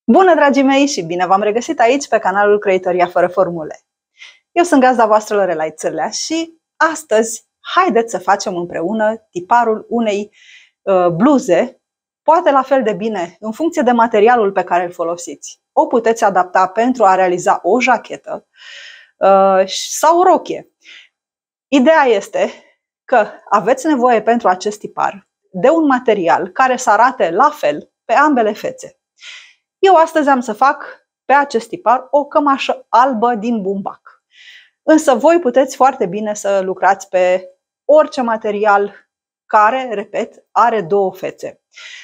Bună, dragii mei, și bine v-am regăsit aici pe canalul Croitoria fără formule. Eu sunt gazda voastră Lorelai Țârlea și astăzi haideți să facem împreună tiparul unei bluze, poate la fel de bine în funcție de materialul pe care îl folosiți. O puteți adapta pentru a realiza o jachetă sau o rochie. Ideea este că aveți nevoie pentru acest tipar de un material care să arate la fel pe ambele fețe. Eu astăzi am să fac pe acest tipar o cămașă albă din bumbac. Însă voi puteți foarte bine să lucrați pe orice material care, repet, are două fețe.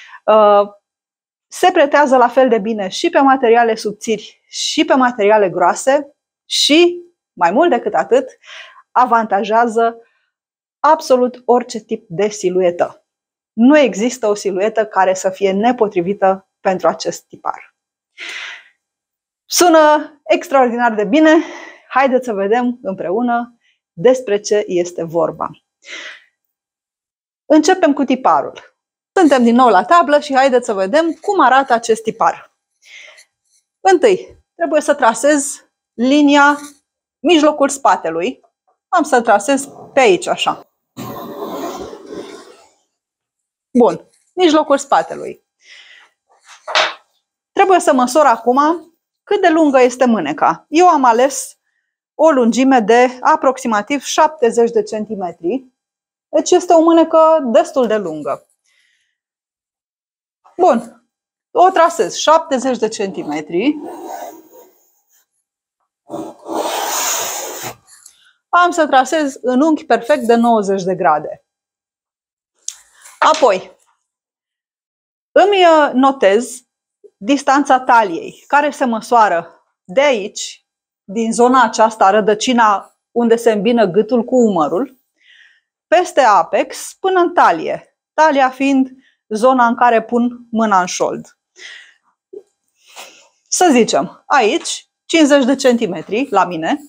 Se pretează la fel de bine și pe materiale subțiri și pe materiale groase și, mai mult decât atât, avantajează absolut orice tip de siluetă. Nu există o siluetă care să fie nepotrivită pentru acest tipar. Sună extraordinar de bine. Haideți să vedem împreună despre ce este vorba. Începem cu tiparul. Suntem din nou la tablă și haideți să vedem cum arată acest tipar. Întâi, trebuie să trasez linia mijlocul spatelui. Am să trasez pe aici, așa. Bun, mijlocul spatelui. Trebuie să măsor acum cât de lungă este mâneca. Eu am ales o lungime de aproximativ 70 de centimetri. Deci este o mânecă destul de lungă. Bun, o trasez 70 de centimetri. Am să trasez în unghi perfect de 90 de grade. Apoi, îmi notez distanța taliei, care se măsoară de aici, din zona aceasta, rădăcina unde se îmbină gâtul cu umărul, peste apex până în talie, talia fiind zona în care pun mâna în șold. Să zicem, aici, 50 de centimetri la mine,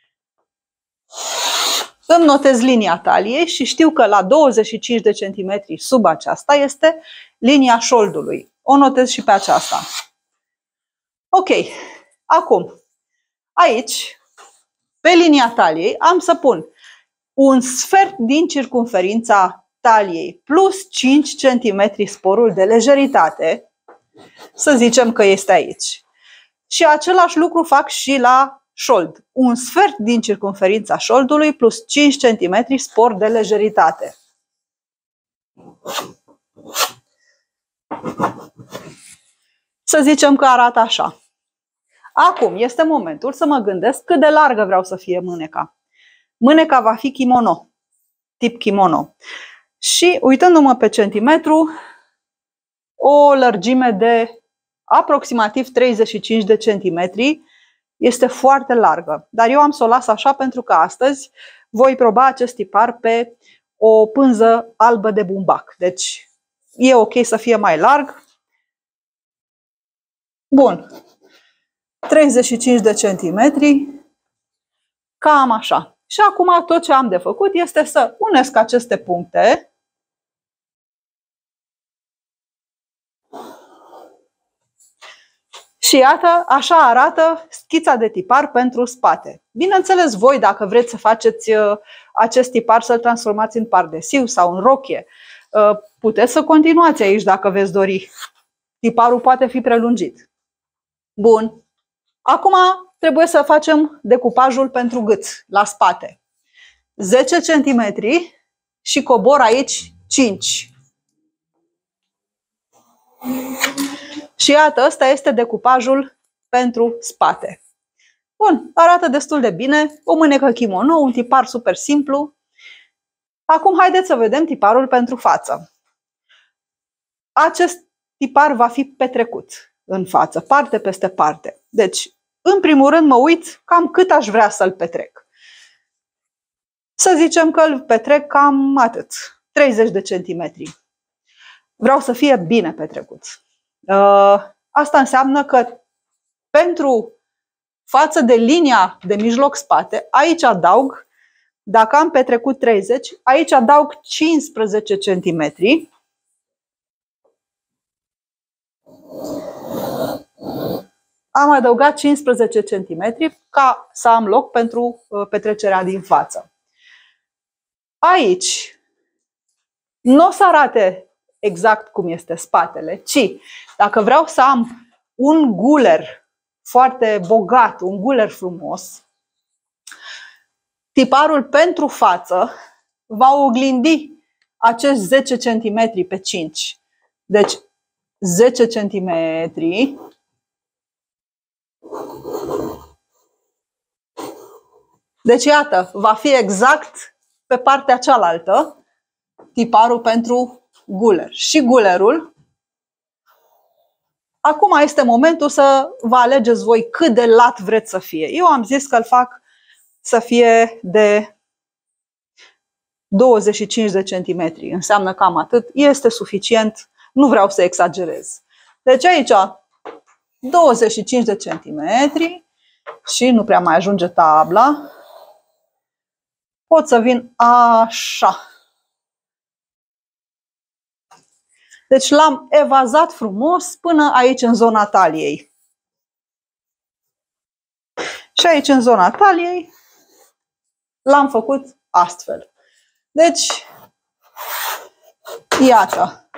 îmi notez linia taliei și știu că la 25 de centimetri sub aceasta este linia șoldului. O notez și pe aceasta. Ok. Acum, aici, pe linia taliei, am să pun un sfert din circumferința taliei plus 5 cm sporul de lejeritate. Să zicem că este aici. Și același lucru fac și la șold. Un sfert din circumferința șoldului plus 5 cm spor de lejeritate. Să zicem că arată așa. Acum este momentul să mă gândesc cât de largă vreau să fie mâneca. Mâneca va fi kimono, tip kimono. Și uitându-mă pe centimetru, o lărgime de aproximativ 35 de centimetri este foarte largă. Dar eu am să o las așa pentru că astăzi voi proba acest tipar pe o pânză albă de bumbac. Deci e ok să fie mai larg. Bun. 35 de centimetri. Cam așa. Și acum tot ce am de făcut este să unesc aceste puncte. Și iată, așa arată schița de tipar pentru spate. Bineînțeles, voi, dacă vreți să faceți acest tipar, să-l transformați în pardesiu sau în rochie, puteți să continuați aici dacă veți dori. Tiparul poate fi prelungit. Bun. Acum trebuie să facem decupajul pentru gât, la spate. 10 cm și cobor aici 5. Și iată, ăsta este decupajul pentru spate. Bun, arată destul de bine, o mânecă kimono, un tipar super simplu. Acum haideți să vedem tiparul pentru față. Acest tipar va fi petrecut în față, parte peste parte. Deci, în primul rând mă uit cam cât aș vrea să-l petrec. Să zicem că îl petrec cam atât, 30 de centimetri. Vreau să fie bine petrecut. Asta înseamnă că pentru față de linia de mijloc spate, aici adaug, dacă am petrecut 30, aici adaug 15 centimetri. am adăugat 15 cm ca să am loc pentru petrecerea din față. Aici nu o să arate exact cum este spatele, ci dacă vreau să am un guler foarte bogat, un guler frumos, tiparul pentru față va oglindi acești 10 cm pe 5. Deci 10 cm. Deci iată, va fi exact pe partea cealaltă tiparul pentru guler. Și gulerul, acum este momentul să vă alegeți voi cât de lat vreți să fie. Eu am zis că îl fac să fie de 25 de centimetri. Înseamnă cam atât. Este suficient. Nu vreau să exagerez. Deci aici 25 de centimetri și nu prea mai ajunge tabla. Pot să vin așa. Deci l-am evazat frumos până aici în zona taliei. Și aici în zona taliei l-am făcut astfel. Deci, iată.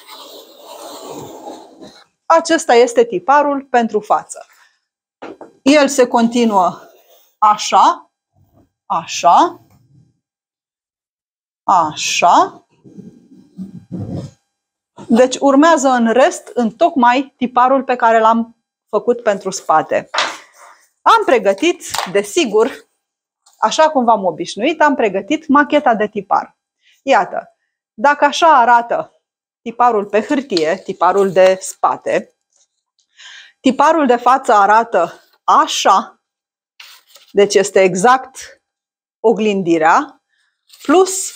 Acesta este tiparul pentru față. El se continuă așa, așa, așa. Deci urmează în rest întocmai tiparul pe care l-am făcut pentru spate. Am pregătit, desigur, așa cum v-am obișnuit, am pregătit macheta de tipar. Iată, dacă așa arată tiparul pe hârtie, tiparul de spate, tiparul de față arată așa, deci este exact oglindirea, plus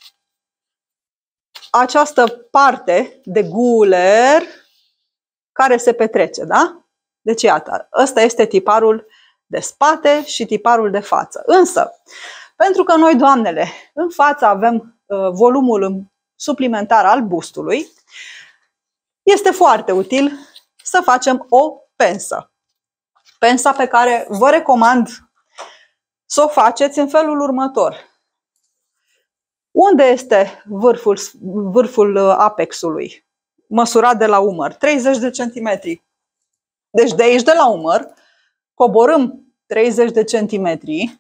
această parte de guler care se petrece, da? Deci iată, ăsta este tiparul de spate și tiparul de față. Însă, pentru că noi, doamnele, în față avem volumul suplimentar al bustului, este foarte util să facem o pensă. Pensa pe care vă recomand să o faceți în felul următor. Unde este vârful apexului? Măsurat de la umăr, 30 de centimetri. Deci de aici, de la umăr, coborâm 30 de centimetri.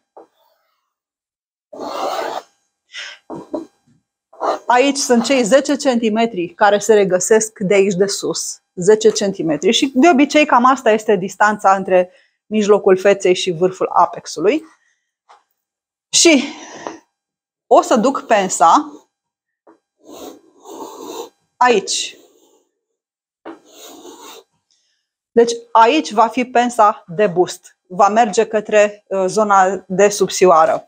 Aici sunt cei 10 centimetri care se regăsesc de aici de sus. 10 centimetri. Și de obicei cam asta este distanța între mijlocul feței și vârful apexului. Și o să duc pensa aici. Deci aici va fi pensa de bust. Va merge către zona de subțioară.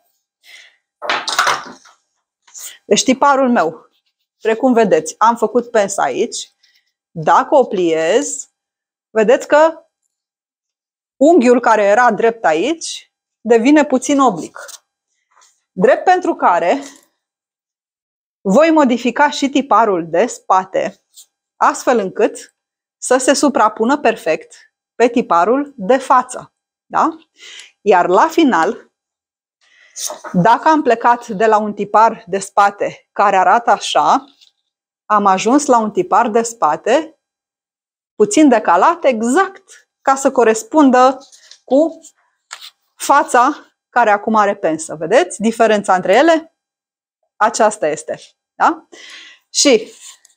Deci tiparul meu, precum vedeți, am făcut pensa aici. Dacă o pliez, vedeți că unghiul care era drept aici devine puțin oblic. Drept pentru care voi modifica și tiparul de spate, astfel încât să se suprapună perfect pe tiparul de față. Da? Iar la final, dacă am plecat de la un tipar de spate care arată așa, am ajuns la un tipar de spate puțin decalat, exact ca să corespundă cu fața care acum are pensă. Vedeți diferența între ele? Aceasta este. Da? Și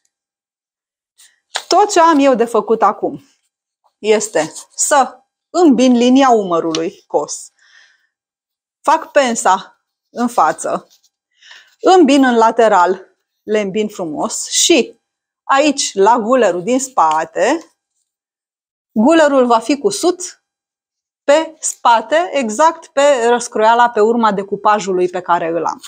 tot ce am eu de făcut acum este să îmbin linia umărului cos, fac pensa în față, îmbin în lateral, le îmbin frumos și aici, la gulerul din spate, gulerul va fi cusut pe spate, exact pe răscroiala, pe urma decupajului pe care îl am.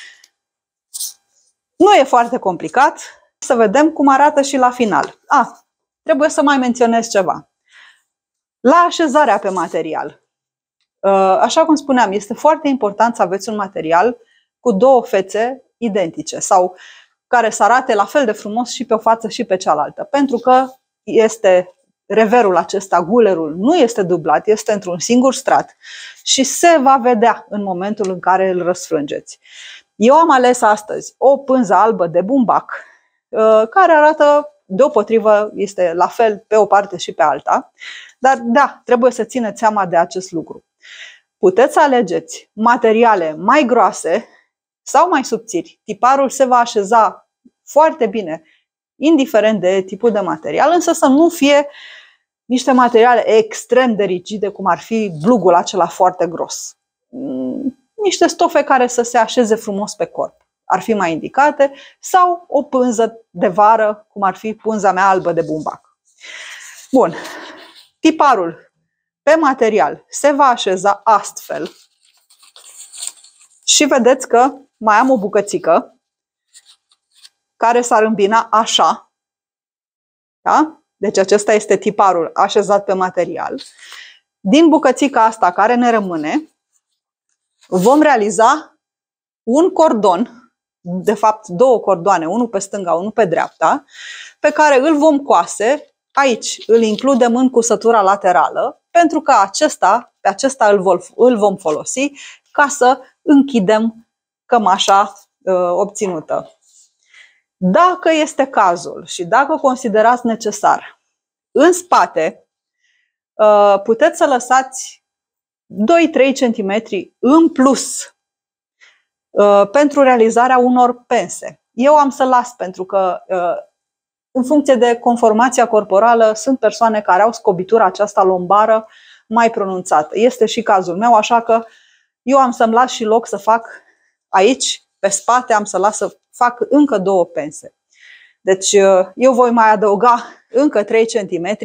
Nu e foarte complicat, să vedem cum arată și la final. Trebuie să mai menționez ceva. La așezarea pe material. Așa cum spuneam, este foarte important să aveți un material cu două fețe identice sau care să arate la fel de frumos și pe o față și pe cealaltă, pentru că este reverul acesta, gulerul, nu este dublat, este într-un singur strat și se va vedea în momentul în care îl răsfrângeți. Eu am ales astăzi o pânză albă de bumbac, care arată deopotrivă, este la fel pe o parte și pe alta, dar da, trebuie să țineți seama de acest lucru. Puteți să alegeți materiale mai groase sau mai subțiri. Tiparul se va așeza foarte bine, indiferent de tipul de material, însă să nu fie niște materiale extrem de rigide, cum ar fi blugul acela foarte gros. Niște stofe care să se așeze frumos pe corp ar fi mai indicate, sau o pânză de vară, cum ar fi pânza mea albă de bumbac. Bun, tiparul pe material se va așeza astfel și vedeți că mai am o bucățică care s-ar îmbina așa. Da? Deci acesta este tiparul așezat pe material. Din bucățica asta care ne rămâne, vom realiza un cordon, de fapt două cordoane, unul pe stânga, unul pe dreapta, pe care îl vom coase. Aici îl includem în cusătura laterală, pentru că pe acesta îl vom folosi ca să închidem cămașa obținută. Dacă este cazul și dacă considerați necesar, în spate puteți să lăsați 2-3 cm în plus pentru realizarea unor pense. Eu am să las pentru că în funcție de conformația corporală sunt persoane care au scobitura aceasta lombară mai pronunțată. Este și cazul meu, așa că eu am să-mi las și loc să fac aici, pe spate, am să las să fac încă 2 pense. Deci eu voi mai adăuga încă 3 cm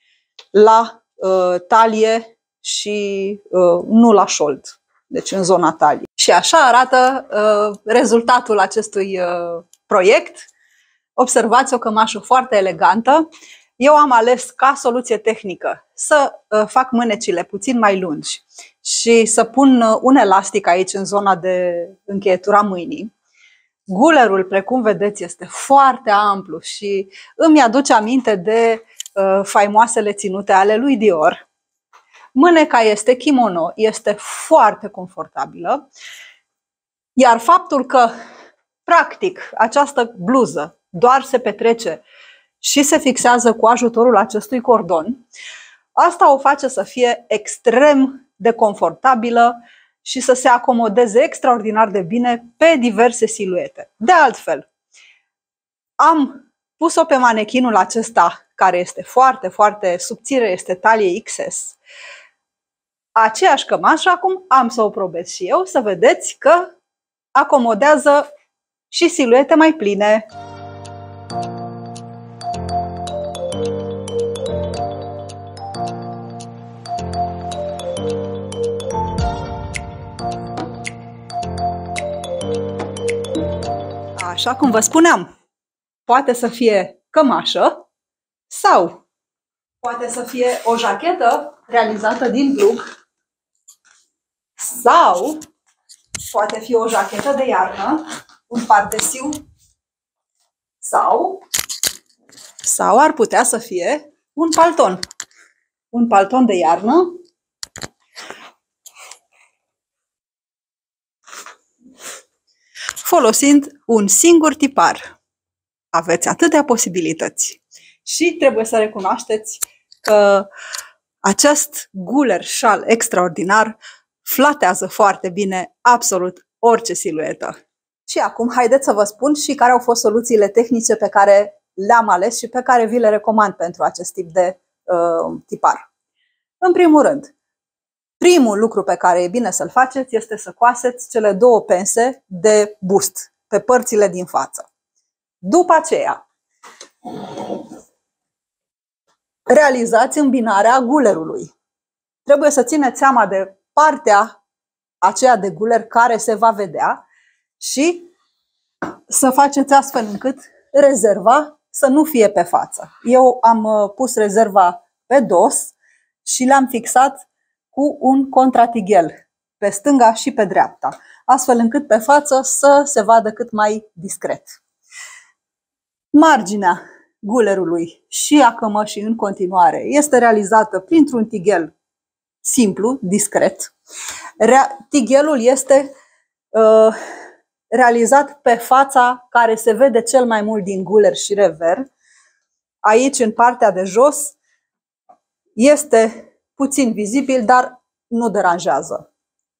la talie și nu la șold, deci în zona taliei. Și așa arată rezultatul acestui proiect. Observați o cămașă foarte elegantă. Eu am ales ca soluție tehnică să fac mânecile puțin mai lungi și să pun un elastic aici în zona de încheietura mâinii. Gulerul, precum vedeți, este foarte amplu și îmi aduce aminte de faimoasele ținute ale lui Dior. Mâneca este kimono, este foarte confortabilă, iar faptul că, practic, această bluză doar se petrece și se fixează cu ajutorul acestui cordon, asta o face să fie extrem de confortabilă și să se acomodeze extraordinar de bine pe diverse siluete. De altfel, am pus-o pe manechinul acesta, care este foarte, foarte subțire, este talie XS. Aceeași cămașă, acum am să o probez și eu, să vedeți că acomodează și siluete mai pline. Așa cum vă spuneam, poate să fie cămașă sau poate să fie o jachetă realizată din plug sau poate fi o jachetă de iarnă, un pardesiu sau ar putea să fie un palton. Un palton de iarnă folosind un singur tipar. Aveți atâtea posibilități. Și trebuie să recunoașteți că acest guler șal extraordinar flatează foarte bine absolut orice siluetă. Și acum haideți să vă spun și care au fost soluțiile tehnice pe care le-am ales și pe care vi le recomand pentru acest tip de tipar. În primul rând, primul lucru pe care e bine să-l faceți este să coaseți cele 2 pense de bust pe părțile din față. După aceea, realizați îmbinarea gulerului. Trebuie să țineți seama de partea aceea de guler care se va vedea și să faceți astfel încât rezerva să nu fie pe față. Eu am pus rezerva pe dos și le-am fixat cu un contratighel pe stânga și pe dreapta, astfel încât pe față să se vadă cât mai discret. Marginea gulerului și a cămășii în continuare este realizată printr-un tighel simplu, discret. Tighelul este realizat pe fața care se vede cel mai mult din guler și rever. Aici, în partea de jos, este puțin vizibil, dar nu deranjează.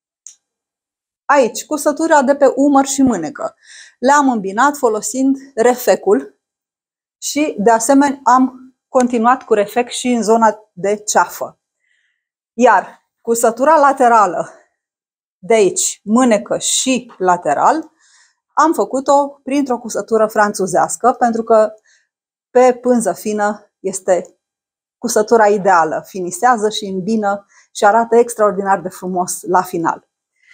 Aici, cusătura de pe umăr și mânecă. Le-am îmbinat folosind refecul și, de asemenea, am continuat cu refec și în zona de ceafă. Iar cusătura laterală, de aici, mânecă și lateral, am făcut-o printr-o cusătură franțuzească, pentru că pe pânză fină este cusătura ideală, finisează și îmbină și arată extraordinar de frumos la final.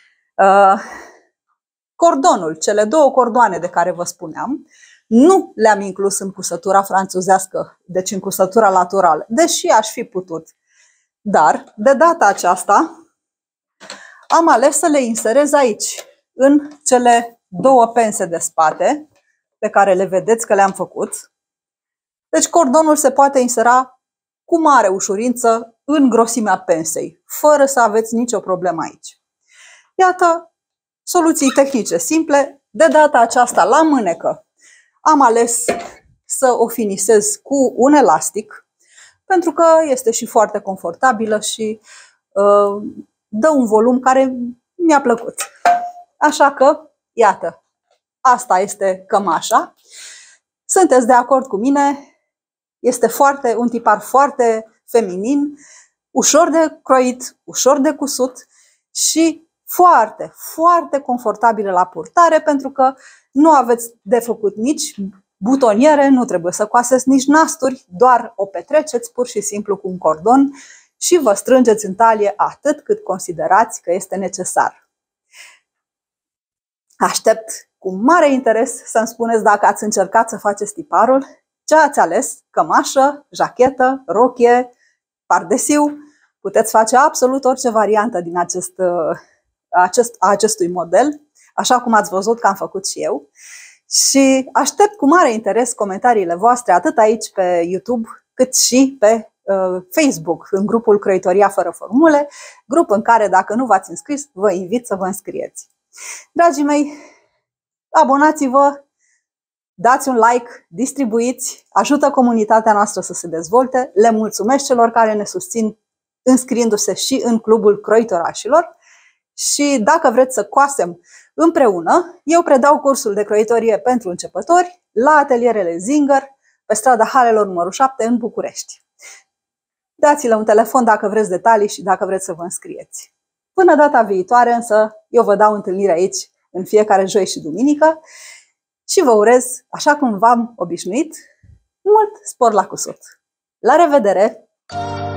Cordonul, cele două cordoane de care vă spuneam, nu le-am inclus în cusătura franțuzească, deci în cusătura laterală, deși aș fi putut. Dar, de data aceasta, am ales să le inserez aici, în cele două pense de spate, pe care le vedeți că le-am făcut. Deci cordonul se poate insera cu mare ușurință în grosimea pensei, fără să aveți nicio problemă aici. Iată soluții tehnice simple. De data aceasta, la mânecă, am ales să o finisez cu un elastic, pentru că este și foarte confortabilă și dă un volum care mi-a plăcut. Așa că, iată, asta este cămașa. Sunteți de acord cu mine? Este un tipar foarte feminin, ușor de croit, ușor de cusut și foarte, foarte confortabilă la purtare, pentru că nu aveți de făcut nici butoniere, nu trebuie să coaseți nici nasturi, doar o petreceți pur și simplu cu un cordon și vă strângeți în talie atât cât considerați că este necesar. Aștept cu mare interes să-mi spuneți dacă ați încercat să faceți tiparul, ce ați ales, cămașă, jachetă, rochie, pardesiu. Puteți face absolut orice variantă din acestui model, așa cum ați văzut că am făcut și eu. Și aștept cu mare interes comentariile voastre, atât aici pe YouTube, cât și pe Facebook, în grupul Croitoria fără formule, grup în care, dacă nu v-ați înscris, vă invit să vă înscrieți. Dragii mei, abonați-vă, dați un like, distribuiți, ajută comunitatea noastră să se dezvolte. Le mulțumesc celor care ne susțin înscriindu-se și în Clubul Croitorașilor. Și dacă vreți să coasem împreună, eu predau cursul de croitorie pentru începători la atelierele Zinger, pe strada Halelor numărul 7 în București. Dați-le un telefon dacă vreți detalii și dacă vreți să vă înscrieți. Până data viitoare, însă, eu vă dau întâlnire aici în fiecare joi și duminică și vă urez, așa cum v-am obișnuit, mult spor la cusut. La revedere!